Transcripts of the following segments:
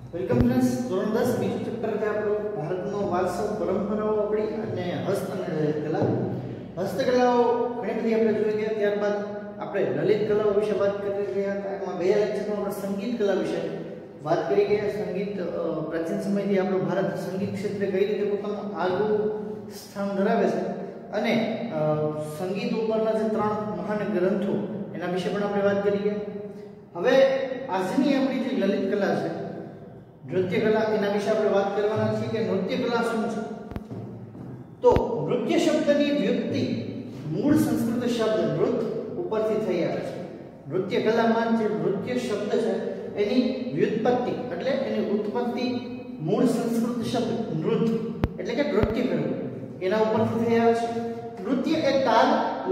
Welcome friends, ધોરણ 10 બીજું chapter છે આપણું ભારતનો વારસો, પરંપરાઓ આપણી અને હસ્ત અને લલિત કલા. હસ્તકલાઓ ઘણી બધી આપણે જોઈ ગયા. ત્યારબાદ આપણે લલિત કલાઓ વિશે વાત કરી ગયા હતા. એમાં ગયા લેક્ચરમાં આપણે સંગીત કલા વિશે વાત કરી ગયા. સંગીત પ્રાચીન સમયથી આપણો ભારત સંગીત ક્ષેત્રે કઈ રીતે પોતાનું આગવું સ્થાન ધરાવે છે અને સંગીત ઉપરના જે 3 મહાન ગ્રંથો એના વિશે પણ આપણે વાત કરી ગયા. હવે આજની આપણી જે લલિત કલા છે, નૃત્ય કલા, એના વિશે આપણે વાત કરવાના છીએ કે નૃત્ય કલા શું છે. તો નૃત્ય શબ્દની વ્યુત્પત્તિ મૂળ સંસ્કૃત શબ્દ નૃત ઉપરથી થઈ આવે છે. નૃત્ય કલામાં જે નૃત્ય શબ્દ છે એની વ્યુત્પત્તિ એટલે એની ઉત્પત્તિ મૂળ સંસ્કૃત શબ્દ નૃત એટલે કે નૃત્ય કરવું એના ઉપરથી થઈ આવે છે. નૃત્ય એ તાલ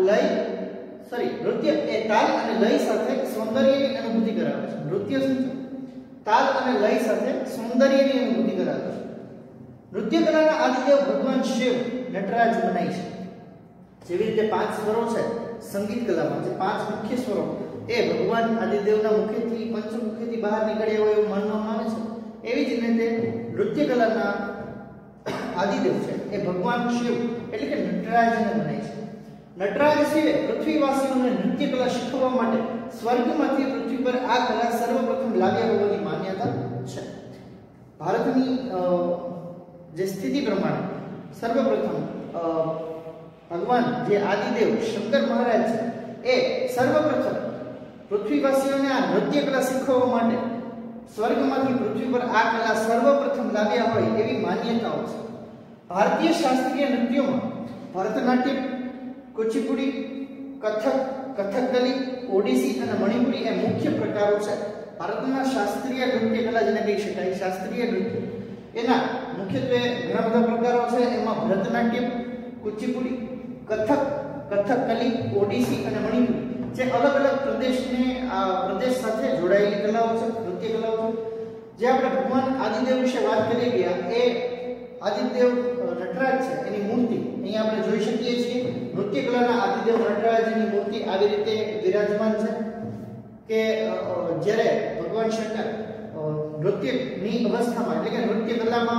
અને લય સાથે સૌંદર્યની અનુભૂતિ કરાવે છે. નૃત્ય શું છે? તાલ અને લય સાથે સૌંદર્યની અનુભૂતિ કરાવે છે. નૃત્ય કલાના આદિદેવ ભગવાન શિવ નટરાજ મનાય છે. જેવી રીતે 5 સ્વરો છે સંગીત કલામાં, જે 5 મુખ્ય સ્વરો એ ભગવાન આદિદેવના મુખેથી પંચમુખેથી બહાર નીકળ્યા હોય એવું માનવામાં આવે છે. એવી જ રીતે નૃત્ય કલાના આદિદેવ છે એ ભગવાન શિવ એટલે કે નટરાજને મનાય છે. નટરાજ શિવે પૃથ્વીવાસીઓને નૃત્ય કલા શીખવવા માટે સ્વર્ગમાંથી પૃથ્વી પર આ કલા સર્વપ્રથમ લાવ્યા હોવાની માન્યતા છે. ભારતની જે સ્થિતિ પ્રમાણે સર્વપ્રથમ ભગવાન જે આદિદેવ શંકર મહારાજ છે એ સર્વપ્રથમ પૃથ્વીવાસીઓને આ નૃત્ય કલા શીખવવા માટે સ્વર્ગમાંથી પૃથ્વી પર આ કલા સર્વપ્રથમ લાવ્યા હોય એવી માન્યતાઓ છે. ભારતીય શાસ્ત્રીય નૃત્યોમાં ભરતનાટ્યમ, કુચીપુડી, કથકલી, ઓડિસી અને મણિપુરી એ મુખ્ય પ્રકારો છે. ભારતના શાસ્ત્રીય નૃત્ય કલા જેને કહી શકાય, શાસ્ત્રીય નૃત્ય એના મુખ્યત્વે ઘણા બધા પ્રકારો છે. એમાં ભરતનાટ્યમ, કુચીપુડી, કથકલી, ઓડિસી અને મણિપુરી જે અલગ અલગ પ્રદેશ સાથે જોડાયેલી કલાઓ છે, નૃત્ય કલાઓ છે. જે આપણે ભગવાન આદિદેવ વિશે વાત કરી ગયા, એ આદિદેવ નટરાજ છે એની મૂર્તિ અહીંયા આપણે જોઈ શકીએ છીએ. નૃત્ય કલાના આદિદેવ નટરાજની મૂર્તિ આવી રીતે વિરાજમાન છે કે જ્યારે ભગવાન શંકર નૃત્યની અવસ્થામાં એટલે કે નૃત્ય કલામાં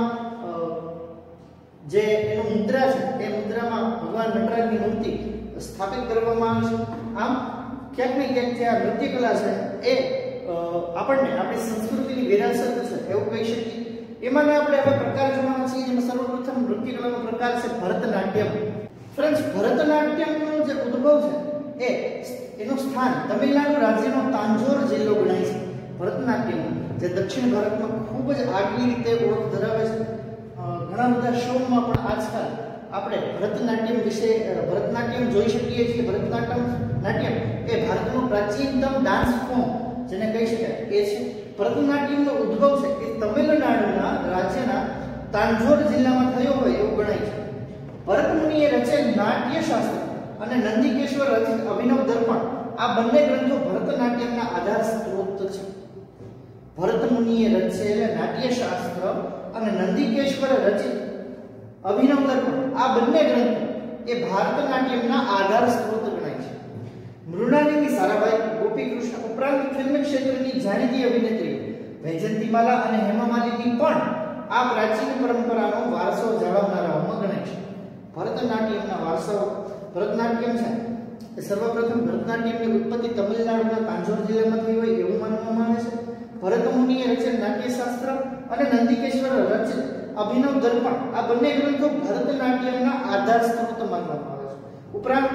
જે એનું મુદ્રા છે એ મુદ્રામાં ભગવાન નટરાજની મૂર્તિ સ્થાપિત કરવામાં આવે છે. આમ ક્યાંક ને ક્યાંક જે આ નૃત્ય કલા છે એ આપણને આપણી સંસ્કૃતિની વિરાસત છે એવું કહી શકીએ. એમાં આપણે હવે પ્રકાર જોવાના છીએ. જેમાં સર્વપ્રથમ નૃત્ય કલાનો પ્રકાર છે ભરતનાટ્યમ. ફ્રેન્ડ્સ, ભરતનાટ્યમનો જે ઉદ્ભવ છે એનું સ્થાન તમિલનાડુ રાજ્યનો તાંજોર જિલ્લો ગણાય છે. ભરતનાટ્યમ જે દક્ષિણ ભારતમાં ખૂબ જ આગવી રીતે ઓળખ ધરાવે છે. ઘણા બધા શોમાં પણ આજકાલ આપણે ભરતનાટ્યમ જોઈ શકીએ છીએ. ભરતનાટ્યમ એ ભારતનું પ્રાચીનતમ ડાન્સ ફોર્મ જેને કહી શકાય એ છે. ભરતનાટ્યમનો ઉદ્ભવ છે એ તમિલનાડુના રાજ્યના તાંજોર જિલ્લામાં થયો હોય એવું ગણાય છે. ભરત મુનિએ રચેલ નાટ્યશાસ્ત્ર અને નંદિકેશ્વર રચિત અભિનવ દર્પણ આ બંને ગ્રંથો ભરતનાટ્યમના આધાર સ્ત્રોત છે. ભરત મુનિએ રચેલ નાટ્યશાસ્ત્ર અને નંદિકેશ્વર રચિત અભિનવ દર્પણ આ બંને ગ્રંથો એ ભરતનાટ્યમના આધાર સ્ત્રોત ગણાય છે. મૃણાલિની સારાભાઈ, ગોપીકૃષ્ણ ઉપરાંત ફિલ્મ ક્ષેત્રની જાણીતી અભિનેત્રીઓ વૈજયંતીમાલા અને હેમા માલિની પણ આ પ્રાચીન પરંપરાનો વારસો જાળવનારાઓમાં ગણાય છે. ભરતનાટ્યમના વારસાઓ ભરતનાટ્યમ છે એ સર્વપ્રથમ ભરતનાટ્યમની ઉત્પત્તિ તમિલનાડુના તાંજોર જિલ્લામાં થઈ હોય એવું માનવામાં આવે છે. ભરત મુનિએ રચેલ નાટ્યશાસ્ત્ર અને નંદિકેશ્વર રચિત અભિનવ દર્પણ આ બંને ગ્રંથો ભરતનાટ્યમના આધાર સ્ત્રોત માનવામાં આવે છે. ઉપરાંત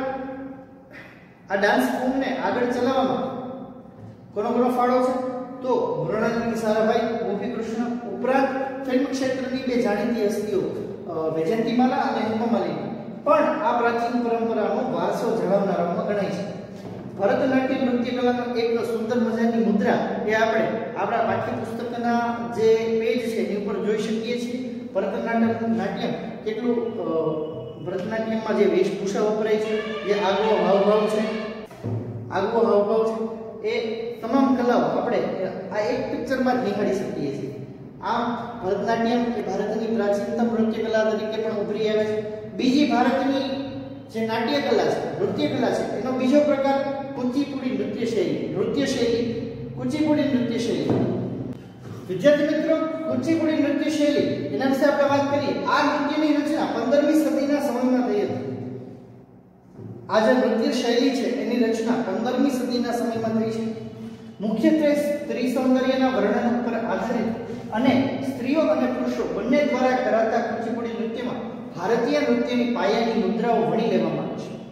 આ ડાન્સ ફોર્મને આગળ ચલાવવામાં કોનો ફાળો છે? તો મૃણાલિની સારાભાઈ, ગોપીકૃષ્ણ ઉપરાંત ફિલ્મ ક્ષેત્રની 2 જાણીતી હસ્તીઓ વૈજયંતીમાલા અને હેમા માલિની પણ આ પ્રાચીન પરંપરાનો વારસો જાળવનારાઓમાં ગણાય છે. ભરતનાટ્યમ નૃત્ય કલાનો એક સુંદર મજાની મુદ્રા એ આપણે આપણા પાઠ્યપુસ્તકના જે પેજ છે એની ઉપર જોઈ શકીએ છીએ. ભરતનાટ્યમ કેટલું ભરતનાટ્યમમાં જે વેશભૂષા વપરાય છે, જે આગવો હાવભાવ છે એ તમામ કલાઓ આપણે આ એક પિક્ચરમાં જ નિહાળી શકીએ છીએ. આમ ભરતનાટ્યમ એ ભારતની પ્રાચીનતમ નૃત્ય કલા તરીકે પણ ઉભરી આવે છે. બીજી ભારતની જે નાટ્ય કલા છે, નૃત્ય કલા છે, એનો બીજો પ્રકાર કુચીપુડી નૃત્ય શૈલી. કુચીપુડી નૃત્ય શૈલી વિદ્યાર્થી મિત્રો, કુચીપુડી નૃત્ય શૈલી એના વિશે આપણે વાત કરીએ. આ નૃત્યની રચના 15મી સદીના સમયમાં થઈ હતી. આ જે નૃત્ય શૈલી છે એની રચના 15મી સદીના સમયમાં થઈ છે. મુખ્યત્વે સ્ત્રી સૌંદર્યના વર્ણન ઉપર આધારિત અને સ્ત્રીઓ અને પુરુષો બંને દ્વારા કરાતા કુચીપુડી નૃત્યમાં ભારતીય નૃત્યની પાયાની મુદ્રાઓ વણી લેવામાં આવે છે.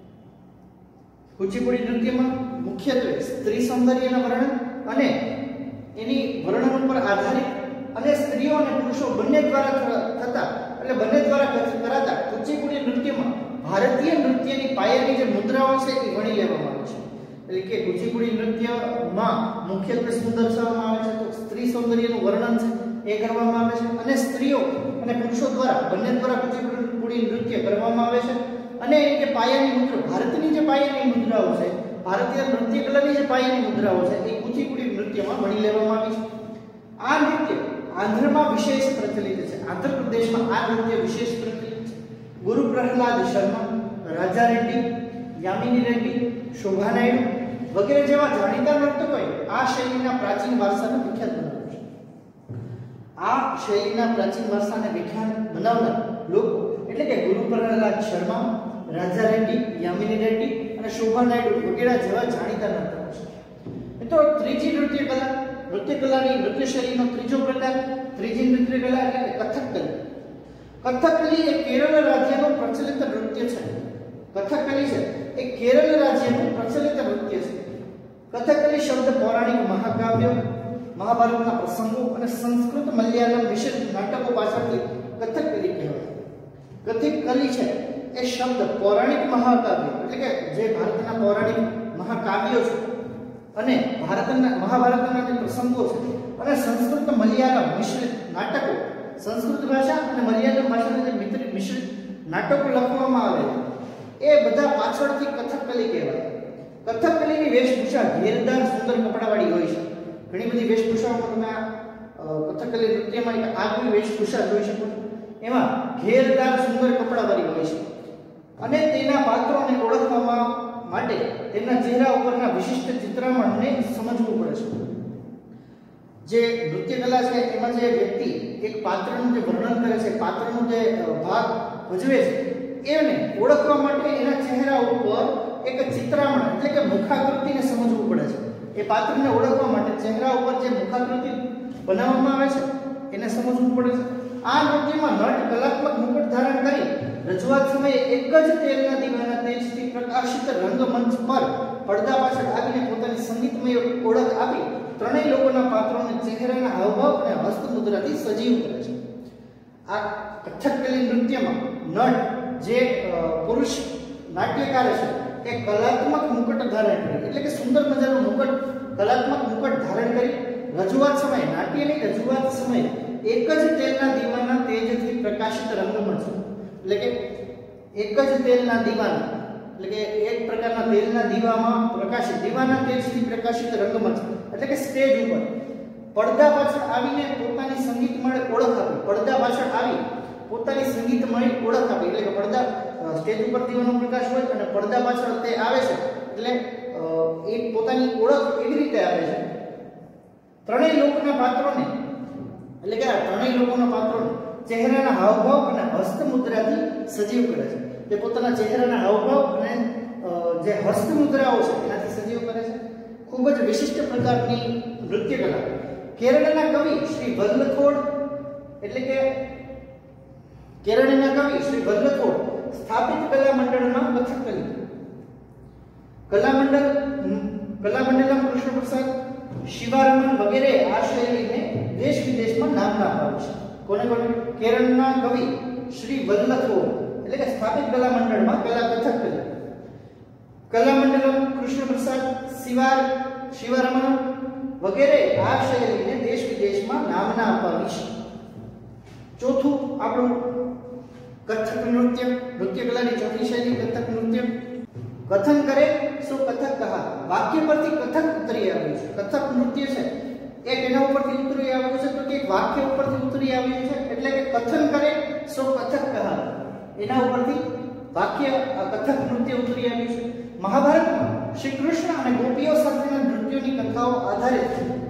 કુચીપુડી નૃત્યમાં મુખ્યત્વે સ્ત્રી સૌંદર્યના વર્ણન અને એની વર્ણન ઉપર આધારિત અને સ્ત્રીઓ અને પુરુષો બંને દ્વારા કરાતા કુચીપુડી નૃત્યમાં ભારતીય નૃત્યની પાયાની જે મુદ્રાઓ છે એ વણી લેવામાં આવે છે. એટલે કે કુચીપુડી નૃત્યમાં મુખ્યત્વે શું દર્શાવવામાં આવે છે? તો સ્ત્રી સૌંદર્યનું વર્ણન છે એ કરવામાં આવે છે અને સ્ત્રીઓ અને પુરુષો દ્વારા બંને દ્વારા કુચીપુડી નૃત્ય કરવામાં આવે છે. અને એની જે પાયાની મુદ્રા, ભારતની જે પાયાની મુદ્રાઓ છે, ભારતીય નૃત્ય કલાની જે પાયાની મુદ્રાઓ છે એ કુચીપુડી નૃત્યમાં વણી લેવામાં આવી છે. આ નૃત્ય આંધ્રમાં વિશેષ પ્રચલિત છે. આંધ્ર પ્રદેશમાં આ નૃત્ય વિશેષ પ્રચલિત છે. ગુરુ પ્રહલાદ શર્મા, રાજા રેડ્ડી, યામિની રેડ્ડી, શોભા નાયડુ વગેરે જેવા જાણીતા નર્તકોએ આ શૈલીના પ્રાચીન વારસાને વિખ્યાત બનાવ્યો છે. આ શૈલીના પ્રાચીન વારસાને વિખ્યાત બનાવનાર લોકો એટલે કે ગુરુ પ્રહલાદ શર્મા, રાજા રેડ્ડી, યામિની રેડ્ડી અને શોભા નાયડુ વગેરે જેવા જાણીતા નર્તકો છે. મિત્રો, ત્રીજી નૃત્ય કલાની નૃત્ય શૈલીનો ત્રીજો પ્રકાર, ત્રીજી નૃત્ય કલા એટલે કથકલી. કથકલી એ કેરળ રાજ્યનું પ્રચલિત નૃત્ય છે. કથકલી છે એ કેરળ રાજ્યનું પ્રચલિત નૃત્ય છે. કથકલી શબ્દ પૌરાણિક મહાકાવ્યો, મહાભારતના પ્રસંગો અને સંસ્કૃત મલયાલમ મિશ્રિત નાટકો પાછળથી કથકલી કહેવાય. કથકલી છે એ શબ્દ પૌરાણિક મહાકાવ્યો એટલે કે જે ભારતના પૌરાણિક મહાકાવ્યો છે અને મહાભારતના જે પ્રસંગો છે અને સંસ્કૃત મલયાલમ મિશ્રિત નાટકો, સંસ્કૃત ભાષા અને મલયાલમ ભાષાના જે મિશ્રિત નાટકો લખવામાં આવે એ બધા પાછળથી કથકલી કહેવાય. કથકલીની વેશભૂષા ઘેરદાર સુંદર કપડાવાળી હોય છે. ઘણી બધી વેશભૂષાઓમાં તમે કથકલી નૃત્યમાં એક આગવી વેશભૂષા જોઈ શકો છો. એમાં ઘેરદાર સુંદર કપડાવાળી હોય છે અને તેના પાત્રોને ઓળખવામાં માટે તેમના ચહેરા ઉપરના વિશિષ્ટ ચિત્રામણને સમજવું પડે છે. જે નૃત્ય કલા છે એમાં જે વ્યક્તિ એક પાત્રનું જે વર્ણન કરે છે, પાત્રનો જે ભાગ ભજવે છે, એને ઓળખવા માટે એના ચહેરા ઉપર એક ચિત્રામણ એટલે કે મુખાકૃતિને સમજવું પડે છે. એ પાત્રને ઓળખવા માટે ચહેરા ઉપર જે મુખાકૃતિ બનાવવામાં આવે છે એને સમજવું પડે છે. આ નૃત્યમાં નટ કલાત્મક મુકુટ ધારણ કરી રજૂઆત સમયે એક જ તેલના દીવાના તેજથી પ્રકાશિત રંગમંચ પર પડદા પાછળ આવીને પોતાની સંગીતમય ઓળખ આપી ત્રણેય લોકોના પાત્રોને ચહેરાના હાવભાવ અને હસ્તમુદ્રાથી સજીવ કરે છે. આ કથકલી નૃત્યમાં નટ જે પુરુષ નાટ્યકાર છે એ કલાત્મક મુકુટ ધારણ કરી એટલે કે સુંદર મજાનો મુકુટ, કલાત્મક મુકુટ ધારણ કરી રજૂઆત સમયે, નાટ્યની રજૂઆત સમયે એક જ તેલના દીવાના તેજથી પ્રકાશિત રંગમંચ એટલે કે એક જ તેલના દીવાના એટલે કે એક પ્રકારના તેલના દીવામાં પ્રકાશિત દીવાના તેજથી પ્રકાશિત રંગમંચ એટલે કે સ્ટેજ ઉપર પડદા પાછળ આવીને પોતાની સંગીતમય ઓળખ આપી, પડદા પાછળ આવી પોતાની સંગીતમય ઓળખ આપી એટલે કે પડદા સ્ટેજ ઉપર દીવાનો પ્રકાશ હોય અને પડદા પાછળ તે આવે છે એટલે એ પોતાની ઓળખ એવી રીતે આપે છે. ત્રણેય લોકોના પાત્રોને એટલે કે આ ત્રણેય લોકોના પાત્રોને ચહેરાના હાવભાવ અને હસ્તમુદ્રાથી સજીવ કરે છે. તે પોતાના ચહેરાના હાવભાવ અને જે હસ્તમુદ્રાઓ છે એનાથી સજીવ કરે છે. ખૂબ જ વિશિષ્ટ પ્રકારની નૃત્ય કલા. કેરળના કવિ શ્રી વલ્લથોડ એટલે કે કેરળના કવિ શ્રી વલ્લથોડ સ્થાપિત કલા મંડળમાં કથકલી, કલામંડલમ કૃષ્ણ પ્રસાદ, શિવારમન વગેરે આ શૈલીને દેશ વિદેશમાં નામના અપાવ્યું છે. કોને? કેરળના કવિ શ્રી વલ્લથોડ એટલે કે સ્થાપિત કલા મંડળમાં કથકલી, કલામંડલમ કૃષ્ણ પ્રસાદ, શિવારમન વગેરે આ શૈલીને દેશ વિદેશમાં નામના અપાવી છે. ચોથું આપણું કથક નૃત્ય, નૃત્ય કલાની ચોથી શૈલી કથક નૃત્ય. કથન કરે સો કથક કહા, વાક્ય પરથી કથક ઉતરી આવ્યું છે. કથક નૃત્ય છે એક એના ઉપરથી ઉતરી આવ્યું છે તો કે એક વાક્ય ઉપરથી ઉતરી આવ્યું છે એટલે કે કથન કરે સો કથક કહા, એના ઉપરથી વાક્ય કથક નૃત્ય ઉતરી આવ્યું છે. મહાભારતમાં શ્રી કૃષ્ણ અને ગોપીઓ સાથેના નૃત્યોની કથાઓ આધારિત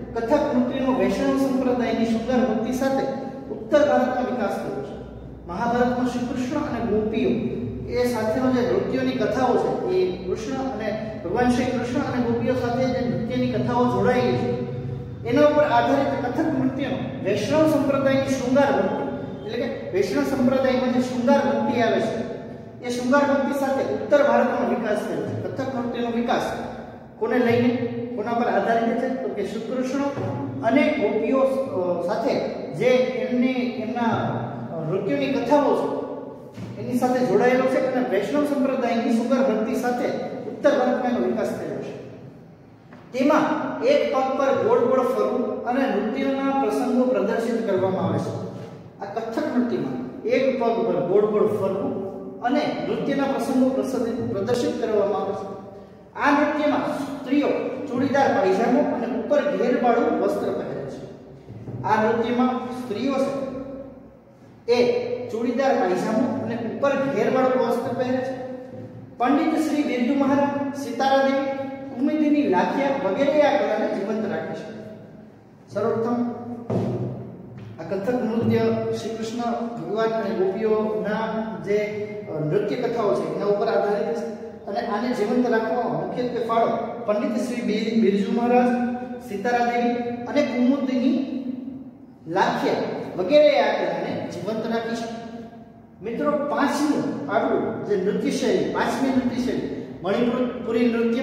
કથક નૃત્યનો વૈષ્ણવ સંપ્રદાયની સુંદર ભક્તિ સાથે ઉત્તર ભારતમાં વિકાસ થયો છે. મહાભારતમાં શ્રી કૃષ્ણ અને ગોપીઓ એ સાથેનો જે નૃત્યોની કથાઓ છે એ કૃષ્ણ અને ભગવાન શ્રી કૃષ્ણ અને ગોપીઓ સાથે જે નૃત્યની કથાઓ જોડાયેલી છે એના ઉપર આધારિત કથક નૃત્યનો વૈષ્ણવ સંપ્રદાયની શૃંગાર ભક્તિ એટલે કે વૈષ્ણવ સંપ્રદાયમાં જે શૃંગાર ભક્તિ આવે છે એ શૃંગાર ભક્તિ સાથે ઉત્તર ભારતમાં વિકાસ થયો છે. કથક નૃત્યનો વિકાસ કોને લઈને કોના પર આધારિત છે તો કે શ્રી કૃષ્ણ અને ગોપીઓ સાથે જે એમના નૃત્યોની કથાઓ છે એની સાથે જોડાયેલો છે અને વૈષ્ણવ સંપ્રદાયની શૃંગાર ભક્તિ સાથે ઉત્તર ભારતમાં એનો વિકાસ થયો છે. તેમાં એક પગ પર ગોળ ગોળ ફરવું અને નૃત્યના પ્રસંગો પ્રદર્શિત કરવામાં આવે છે. આ કથક નૃત્યમાં એક પગ પર ગોળ ગોળ ફરવું અને નૃત્યના પ્રસંગો પ્રદર્શિત કરવામાં આવે છે. આ નૃત્યમાં સ્ત્રીઓ ચૂડીદાર પાયજામો અને ઉપર ઘેરવાળું વસ્ત્ર પહેરે છે. આ નૃત્યમાં સ્ત્રીઓ છે એ ચૂડીદાર પાયજામો અને ઉપર ઘેરવાળું વસ્ત્ર પહેરે છે. પંડિત શ્રી બિરજુ મહારાજ, સિતારા દેવી, ઉમેદની લાખિયા વગેરે આ કલાને જીવંત રાખે છે. સર્વપ્રથમ આ કથક નૃત્ય શ્રી કૃષ્ણ ભગવાન અને ગોપીઓના જે નૃત્ય કથાઓ છે એના ઉપર આધારિત છે અને આને જીવંત રાખવામાં મુખ્યત્વે ફાળો પંડિત શ્રી બિરજુ મહારાજ, સિતારા દેવી અને કુમુદની લાખિયા વગેરે આ કલાને જીવંત રાખી છે. મિત્રો, પાંચમી નૃત્ય શૈલી મણિપુરી નૃત્ય.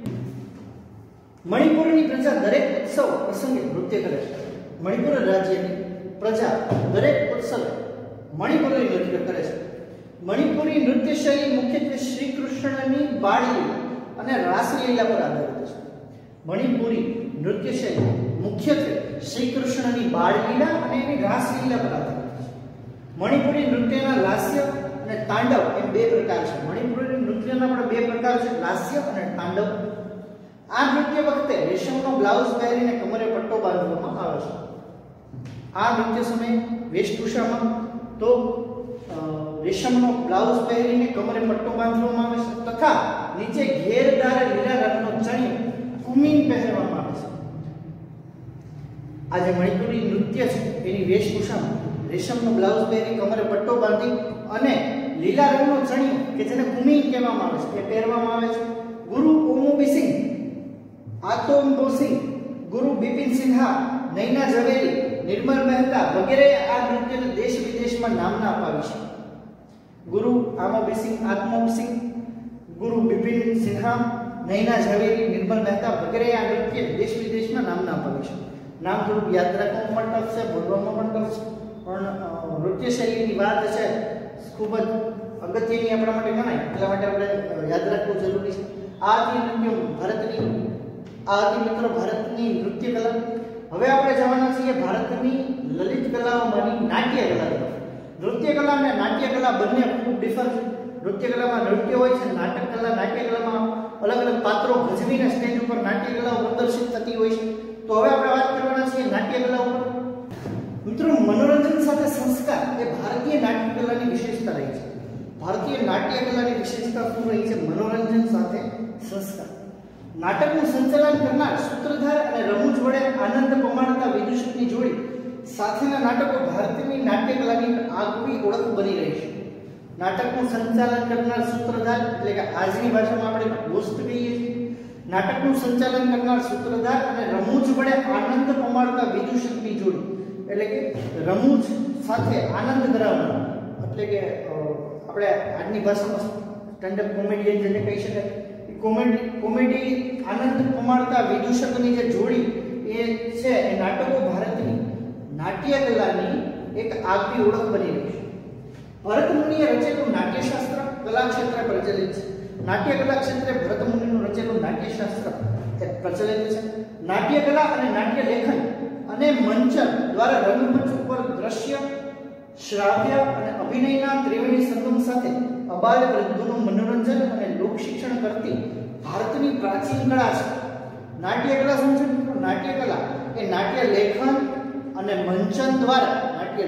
મણિપુરની પ્રજા દરેક ઉત્સવ પ્રસંગે નૃત્ય કરે છે. મણિપુર રાજ્યની પ્રજા દરેક ઉત્સવે મણિપુરી નૃત્ય કરે છે. મણિપુરી નૃત્ય શૈલી મુખ્યત્વે શ્રી કૃષ્ણની બાળલીલા અને રાસલીલા પર આધારિત છે. મણિપુરી નૃત્ય શૈલી મુખ્યત્વે શ્રી કૃષ્ણની બાળલીલા અને એની રાસલીલા પર આધારિત છે. મણિપુરી નૃત્યના લાસ્ય અને તાંડવ એમ બે પ્રકાર છે. મણિપુરી નૃત્યના પણ બે પ્રકાર છે, લાસ્ય અને તાંડવ. આ નૃત્ય વખતે રેશમનો બ્લાઉઝ પહેરીને કમરે પટ્ટો બાંધવામાં આવે છે. આ નૃત્ય સમયે વેશભૂષામાં તો રેશમનો બ્લાઉઝ પહેરીને કમરે પટ્ટો બાંધવામાં આવે છે તથા નીચે ઘેરદાર લીલા રંગનો ચણિયો કુમીન પહેરવામાં આવે છે. આ જે મણિપુરી નૃત્ય છે એની વેશભૂષામાં રેશમનો બ્લાઉઝ પહેરી કમરે પટ્ટો બાંધી અને લીલા રંગનો ચણિયો કે જેને કુમીન કહેવામાં આવે છે એ પહેરવામાં આવે છે. ગુરુ ઓમોબિસિંગ, આતોમ્બોસિંગ, ગુરુ બિપિન સિન્હા, નૈના ઝવેરી, નિર્મલ મહેતા વગેરે આ નૃત્યને દેશ વિદેશમાં નામના અપાવી છે. ગુરુ આમોબિસિંગ, આત્મોબિસિંગ, ગુરુ બિપિન સિન્હા, નૈના ઝવેરી, નિર્મલ મહેતા વગેરે આ નૃત્ય દેશ વિદેશમાં નામના અપાવી છે. નામ થોડું યાદ રાખવામાં પણ ટફ છે, બોલવામાં પણ ટફ છે, પણ નૃત્ય શૈલીની વાત છે ખૂબ જ અગત્યની આપણા માટે ગણાય એટલા માટે આપણે યાદ રાખવું જરૂરી છે. આ મિત્રો ભારતની નૃત્ય કલા. હવે આપણે જવાના છીએ ભારતની લલિત કલાઓમાંની નાટ્ય કલા તરફ. નૃત્ય કલા અને નાટ્ય કલા બંને ખૂબ ડિફર છે. નૃત્ય કલામાં નૃત્ય હોય છે, નાટક કલા નાટ્ય કલામાં અલગ અલગ પાત્રો ભજવીને સ્ટેજ ઉપર નાટ્ય કલાઓ પ્રદર્શિત થતી હોય છે. તો હવે આપણે વાત કરવાના છીએ નાટ્ય કલા ઉપર. મિત્રો, મનોરંજન સાથે સંસ્કાર એ ભારતીય નાટ્ય કલાની વિશેષતા રહી છે. ભારતીય નાટ્ય કલાની વિશેષતા શું રહી છે? મનોરંજન સાથે સંસ્કાર. નાટકનું સંચાલન કરનાર સૂત્રધાર અને રમૂજ વડે આનંદ પમાડતા વિદૂષકની જોડી સાથેના નાટકો ભારતીય નાટ્ય કલાની આગવી ઓળખ બની રહી છે. નાટકનું સંચાલન કરનાર સૂત્રધાર એટલે કે આજની ભાષામાં આપણે હોસ્ટ કહીએ છીએ. નાટકનું સંચાલન કરનાર સૂત્રધાર અને રમૂજ વડે આનંદ પમાડતા વિદૂષકની જોડી એટલે કે રમૂજ સાથે આનંદ કરાવનાર એટલે કે આપણે આજની ભાષામાં સ્ટેન્ડ અપ કોમેડિયન જેને કહી શકાય. કોમેડી આનંદ પમાડતા વિદૂષકની જે જોડી એ છે એ નાટકો ભારતની નાટ્ય કલાની એક આગવી ઓળખ બની રહી છે. ભરત મુનિએ રચેલું નાટ્યશાસ્ત્ર કલા ક્ષેત્રે પ્રચલિત છે. નાટ્ય કલા ક્ષેત્રે ભરત મુનિનું રચેલું નાટ્યશાસ્ત્ર એ પ્રચલિત છે. નાટ્ય કલા અને નાટ્ય લેખન અને મંચન દ્વારા રંગમંચ ઉપર દ્રશ્ય, શ્રાવ્ય અને અભિનયના ત્રિવેણી સંગમ સાથે અબાલ વૃદ્ધોનું મનોરંજન અને લોક શિક્ષણ કરતી ભારતની પ્રાચીન કળા છે. નાટ્ય કલા શું છે? નાટ્ય કલા એ નાટ્ય લેખન અને મંચન દ્વારા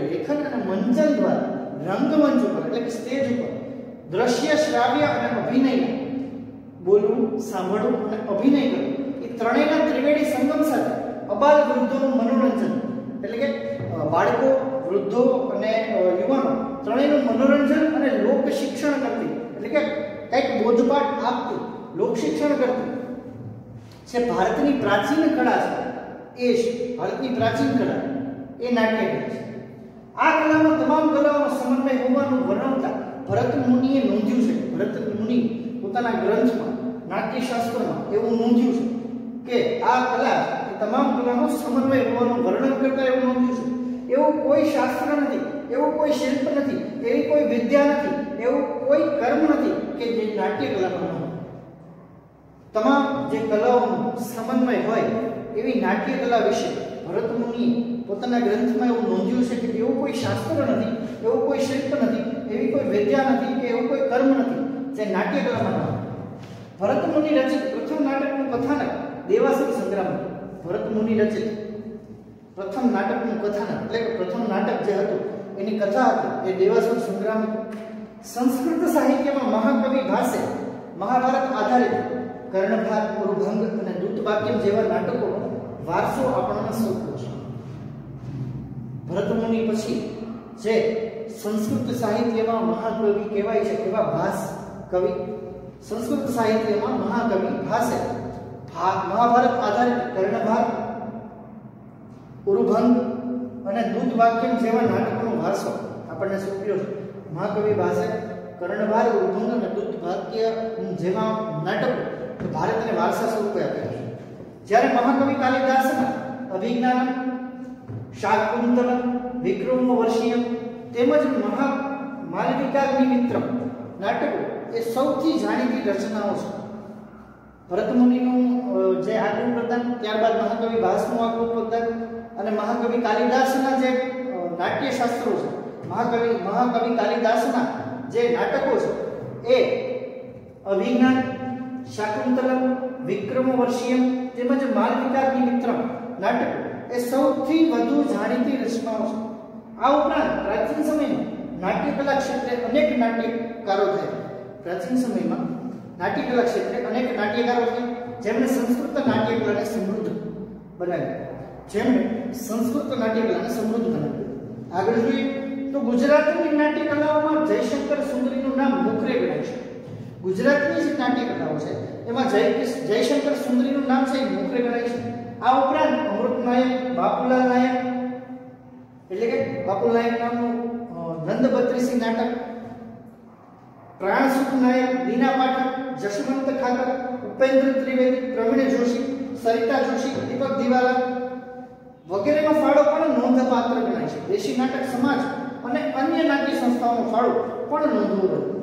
રંગમંચ ઉપર એટલે કે સ્ટેજ ઉપર દ્રશ્ય, શ્રાવ્ય અને અભિનય બોલવું, સાંભળવું અને અભિનય કરવું એ ત્રણેયના ત્રિવેણી સંગમ સાથે અબાલ વૃદ્ધોનું મનોરંજન એટલે કે બાળકો, વૃદ્ધો અને યુવાનો ત્રણેયનું મનોરંજન અને લોક શિક્ષણ કરતી એટલે કે કંઈક બોધપાઠ આપતી, લોક શિક્ષણ કરતી છે ભારતની પ્રાચીન કળા છે. એ ભારતની પ્રાચીન કળા એ નાટ્ય કળા છે. આ કલામાં તમામ કલાઓનો સમન્વય હોવાનું વર્ણવતા ભરત મુનિએ નોંધ્યું છે. ભરત મુનિ પોતાના ગ્રંથમાં નાટ્યશાસ્ત્રમાં એવું નોંધ્યું છે કે આ કલા તમામ કલાનો સમન્વય હોવાનું વર્ણન કરતા એવું નોંધ્યું છે. એવું કોઈ શાસ્ત્ર નથી, એવું કોઈ શિલ્પ નથી, એવી કોઈ વિદ્યા નથી, એવું કોઈ કર્મ નથી કે જે નાટ્ય કલામાં ન હોય. તમામ જે કલાઓનો સમન્વય હોય એવી નાટ્ય કલા વિશે ભરત મુનિએ પોતાના ગ્રંથમાં એવું નોંધ્યું છે કે એવું કોઈ શાસ્ત્ર નથી, એવું કોઈ શિલ્પ નથી, એવી કોઈ વિદ્યા નથી કે એવું કોઈ કર્મ નથી જે નાટ્ય કલામાં ન હોય. ભરત મુનિ રચિત પ્રથમ નાટકનું કથાનક દેવાસુર સંગ્રામ. ભરત મુનિ રચિત પ્રથમ નાટકનું કથાનક એટલે કે પ્રથમ નાટક જે હતું એની કથા હતી એ દેવાસુર સંગ્રામ. સંસ્કૃત સાહિત્યમાં મહાકવિ ભાસે મહાભારત આધારિત કર્ણભાર, ઉરુભંગ અને દૂતવાક્યમ જેવા નાટકોનો વારસો આપણને સોંપ્યો છે. ભરત મુનિ પછી જે સંસ્કૃત સાહિત્યમાં મહાકવિ કહેવાય છે એવા ભાસ કવિ, સંસ્કૃત સાહિત્યમાં મહાકવિ ભાસે મહાભારત આધારિત કર્ણભાર, ઉરુભંગ અને દૂતવાક્યમ જેવા નાટકોનો વારસો આપણને સોંપ્યો છે. મહાકવિ ભાસે કર્ણભાર, ઉરુભંગ અને દૂતવાક્ય જેવા નાટકો ભારતને વારસા સ્વરૂપે આપ્યા છે. જ્યારે મહાકવિ કાલિદાસના અભિજ્ઞાનમ, શાકુંતલમ, વિક્રમોર્વશીયમ તેમજ માલવિકાગ્નિમિત્રમ નાટકો એ સૌથી જાણીતી રચનાઓ છે. ભરત મુનિનું જે આગવું પ્રદાન, ત્યારબાદ મહાકવિ ભાસનું આગવું પ્રદાન અને મહાકવિ કાલિદાસના જે નાટ્યશાસ્ત્રો છે, મહાકવિ કાલિદાસના જે નાટકો છે એ અભિજ્ઞાન, શાકુંતલમ, વિક્રમોર્વશીયમ તેમજ માલવિકાગ્નિમિત્રમ નાટકો એ સૌથી વધુ જાણીતી રચનાઓ છે. આ ઉપરાંત પ્રાચીન સમયમાં નાટ્યકલા ક્ષેત્રે અનેક નાટ્યકારો થયા. પ્રાચીન સમયમાં નાટ્યકલા ક્ષેત્રે અનેક નાટ્યકારો થયા જેમણે સંસ્કૃત નાટ્યકલાને સમૃદ્ધ બનાવી. આગળ જોઈએ તો ગુજરાતની નાટ્યકલાઓમાં જયશંકર સુંદરીનું નામ મોખરે ગણાય છે. ગુજરાતની જે નાટ્યકલાઓ છે એમાં જયશંકર સુંદરીનું નામ છે એ મોખરે ગણાય છે. આ ઉપરાંત અમૃત નાયક, બાપુલાલ નાયક એટલે કે બાપુલાલ નાયક નામનું નંદબત્રીસી નાટક, પ્રાણસુખ નાયક, દીના પાઠક, જશવંત ખાતર, ઉપેન્દ્ર ત્રિવેદી, પ્રવીણ જોશી, સરિતા જોશી, દીપક દિવાલા વગેરેનો ફાળો પણ નોંધપાત્ર ગણાય છે. દેશી નાટક સમાજ અને અન્ય નાટ્ય સંસ્થાઓનો ફાળો પણ નોંધવો રહ્યો.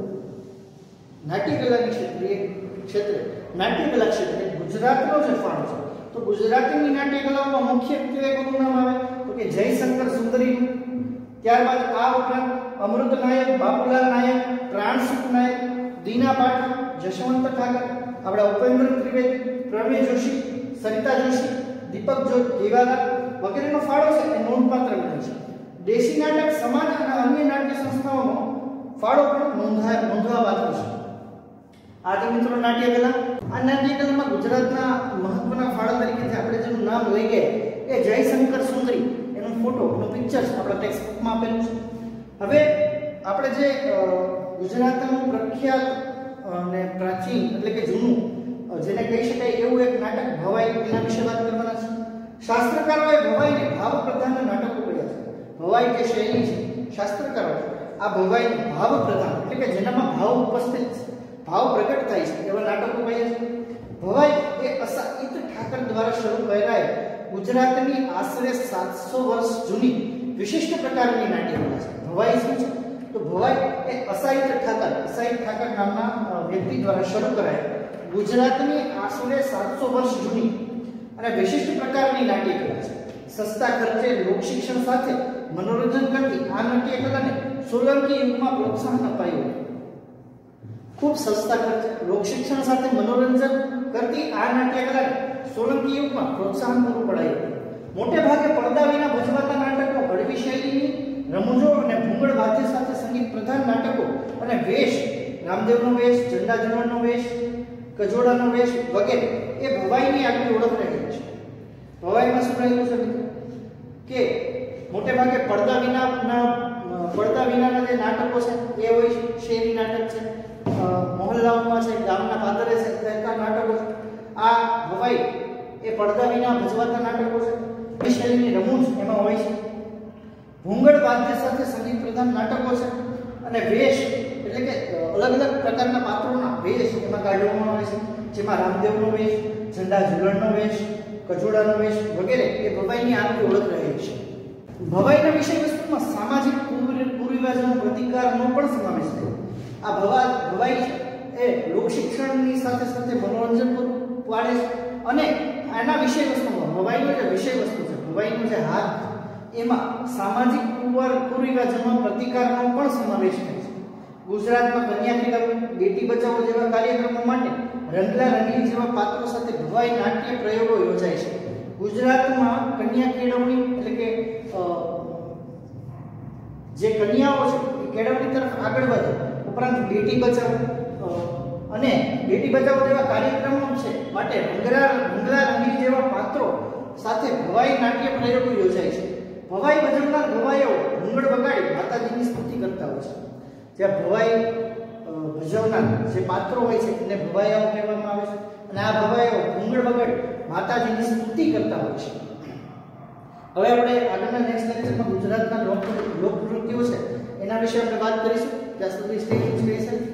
નાટ્યકલા ક્ષેત્રે ગુજરાતનો જે ફાળો છે તો ગુજરાતની નાટ્યકલાઓમાં મુખ્યત્વે કોનું નામ આવે તો કે જયશંકર સુંદરીનું, ત્યારબાદ આ ઉપરાંત અમૃત નાયક, બાપુલાલ નાયક, પ્રાણસુખ નાયક, દીના પાઠક, જશવંત ઠાકર, આપણા ઉપેન્દ્ર ત્રિવેદી, પ્રવીણ જોશી, સરિતા જોશી, દીપક દિવાલા વગેરેનો ફાળો છે એ નોંધપાત્ર ગણાય છે. દેશી નાટક સમાજ અને અન્ય નાટ્ય સંસ્થાઓનો ફાળો પણ નોંધવાપાત્ર છે. આજે મિત્રો નાટ્યકલા, આ નાટ્યકલામાં ગુજરાતના મહત્વના ફાળા તરીકે આપણે જેનું નામ લઈ ગયા એ જયશંકર સુંદરી, એનો ફોટો, એનો પિક્ચર આપણા ટેક્સ્ટ બુકમાં આપેલું છે. હવે આપણે જે ગુજરાતનું પ્રખ્યાત અને પ્રાચીન એટલે કે જૂનું જેને કહી શકાય એવું એક નાટક ભવાઈ, એના વિશે વાત કરવાના છે. શાસ્ત્રકારોએ ભવાઈને ભાવ પ્રધાન નાટકો કહ્યા છે. ભવાઈ જે શૈલી છે, શાસ્ત્રકારો આ ભવાઈને ભાવ પ્રધાન એટલે કે જેનામાં ભાવ ઉપસ્થિત છે, ભાવ પ્રગટ થાય છે એવા નાટકો કહ્યા છે. ભવાઈ એ અસાહિત ઠાકર દ્વારા શરૂ કરાયેલ ગુજરાતની આશરે 700 વર્ષ જૂની વિશિષ્ટ પ્રકારની નાટ્યકલા છે. ભવાઈ શું છે તો ભવાઈ એ અસાહિત ઠાકર નામના વ્યક્તિ દ્વારા શરૂ કરાયેલ ગુજરાતની આશરે 700 વર્ષ જૂની અને વિશિષ્ટ પ્રકારની નાટ્યકલા છે. સસ્તા ખર્ચે લોક શિક્ષણ સાથે મનોરંજન કરતી આ નાટ્યકલાને સોલંકી યુગમાં પ્રોત્સાહન અપાયું. ખૂબ સસ્તા ખર્ચે લોક શિક્ષણ સાથે મનોરંજન કરતી આ નાટ્યકલાને સોલંકી યુગમાં પ્રોત્સાહન પૂરું પડાયું. મોટે ભાગે પડદા વિના ભજવાતા નાટકો, હળવી શૈલીની રમૂજો અને ભૂંગળ વાદ્ય સાથે સંગીત પ્રધાન નાટકો અને વેશ, રામદેવનો વેશ, ચંડાજનોનો વેશ, કજોડાનો વેશ વગેરે એ ભવાઈની આગવી ઓળખ રહી છે. ભવાઈમાં શું રહેલું છે મિત્રો કે મોટે ભાગે પડદા વિનાના જે નાટકો છે એ હોય છે, શેરી નાટક છે, મોહલ્લાઓમાં છે, ગામના પાદરે છે, તેના નાટકો છે. આ ભવાઈ એ પડદા વિના ભજવાતા નાટકો છે. શૈલીની રમૂજ એમાં હોય છે. ભૂંગળ વાદ્ય સાથે સંગીત પ્રધાન નાટકો છે અને વેશ એટલે કે અલગ અલગ પ્રકારના પાત્રોના વેશ એમાં કાઢવામાં આવે છે, જેમાં રામદેવનો વેશ, ઝંડા ઝુલણનો વેશ, કચોડાનો વેશ વગેરે એ ભવાઈની આગવી ઓળખ રહે છે. ભવાઈના વિષય વસ્તુમાં સામાજિક કુરિવાજોનો પ્રતિકારનો પણ સમાવેશ થાય. આ ભવાઈ છે એ લોક શિક્ષણની સાથે સાથે મનોરંજન પૂરું પાડે છે અને આના વિષય વસ્તુમાં ભવાઈનો જે વિષય વસ્તુ છે, ભવાઈનો જે હાથ, એમાં સામાજિક કુરિવાજોનો પ્રતિકારનો પણ સમાવેશ થાય છે. ગુજરાતમાં કન્યા કેળવણી, બેટી બચાવો જેવા કાર્યક્રમો માટે રંગલા રંગલી જેવા પાત્રો સાથે ભવાઈ નાટ્ય પ્રયોગો યોજાય છે. ગુજરાતમાં કન્યા કેળવણી એટલે કે જે કન્યાઓ છે એ કેળવણી તરફ આગળ વધે, ઉપરાંત બેટી બચાવો અને બેટી બચાવો જેવા કાર્યક્રમો છે માટે રંગલા રંગલી જેવા પાત્રો સાથે ભવાઈ નાટ્ય પ્રયોગો યોજાય છે. ભવાઈ ભજવનાર ભવાઈઓ ઘૂંઘળ વગાડી માતાજીની સ્તુતિ કરતા હોય છે. જ્યાં ભવાઈ ભજવનાર જે પાત્રો હોય છે એને ભવાઈઓ કહેવામાં આવે છે અને આ ભવાઈઓ ઘૂંઘળ વગાડી માતાજીની સ્તુતિ કરતા હોય છે. હવે આપણે આગળના નેક્સ્ટ લેક્ચરમાં ગુજરાતના લોકનૃત્યો છે એના વિશે આપણે વાત કરીશું. ત્યાં સુધી સ્ટે ટ્યુન.